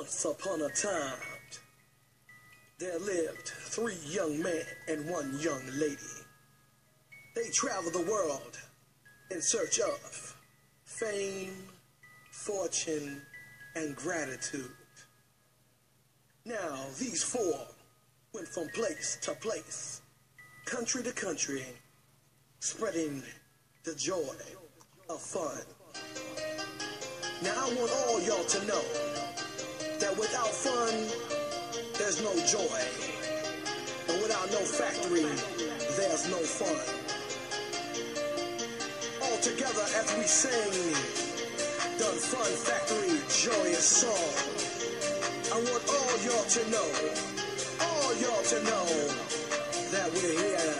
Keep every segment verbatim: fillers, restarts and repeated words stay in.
Once upon a time, there lived three young men and one young lady. They traveled the world in search of fame, fortune, and gratitude. Now, these four went from place to place, country to country, spreading the joy of fun. Now, I want all y'all to know that without fun, there's no joy. And without no factory, there's no fun. All together as we sing the Fun Factory joyous song. I want all y'all to know, all y'all to know that we're here.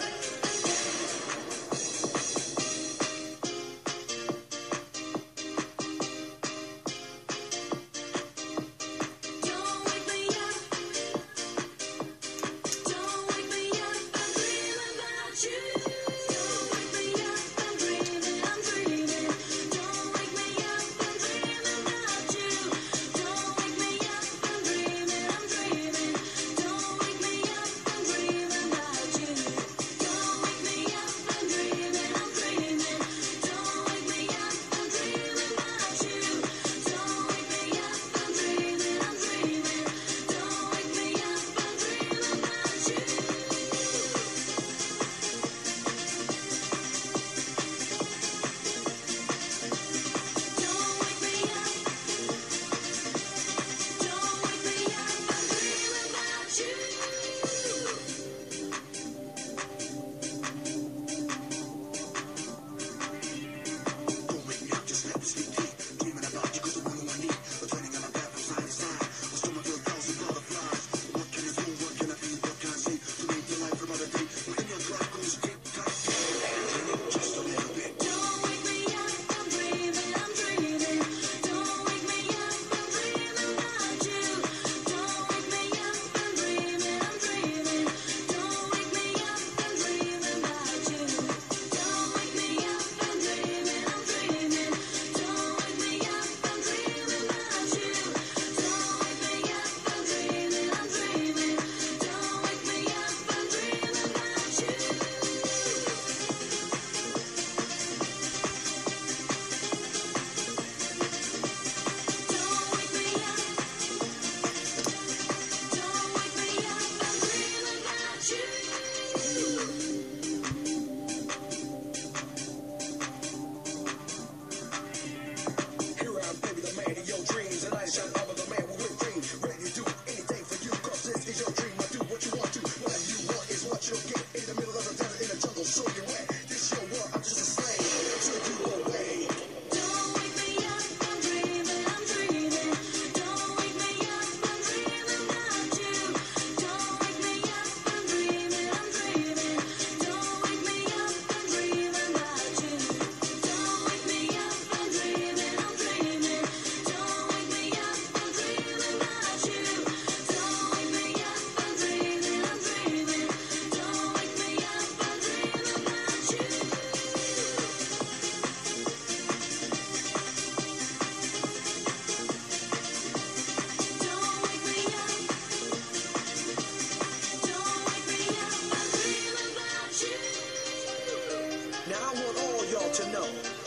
To know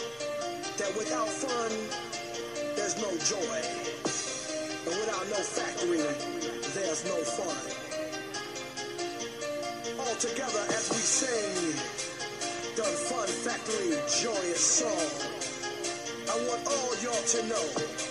that without fun, there's no joy. And without no factory, there's no fun. All together as we sing the Fun Factory joyous song. I want all y'all to know